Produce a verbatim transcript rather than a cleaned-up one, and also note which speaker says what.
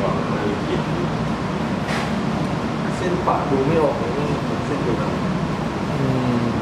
Speaker 1: ว่ามันมีกลิ่นเส้นปะดูไม่ออกเลยว่ามันเป็นเส้นเดียวกัน
Speaker 2: อืม